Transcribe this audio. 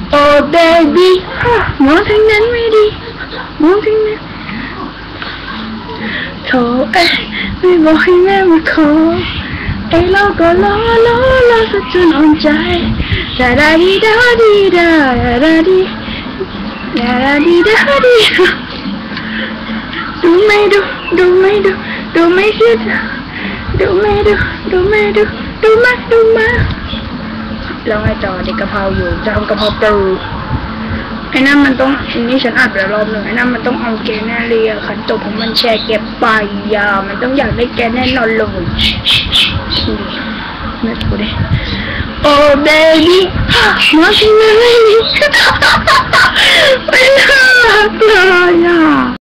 โอ้เบบี้มองทางนั้นไม่ดีมองทางนั้นโถไม่บอกให้แม่มาขอไอ้เราก็รอสักจนอ่อนใจดาดาดีดาดีดาดาดีดาดีดาดีดูไม่เสียดูมาแล้วไงต่อเด็กกะเพราอยู่จะทำกะเพราปูไอ้นั่นมันต้องอันนี้ฉันอัดไปรอบหนึ่งไอ้นั่นมันต้องเอาแกแน่เลยขันตกของมันแชร์เก็บไปมันต้องอยากได้แกแน่นอนเลยไม่ถูกดิโอ้เบบี้มาชิมเลยไม่น่ารักเลย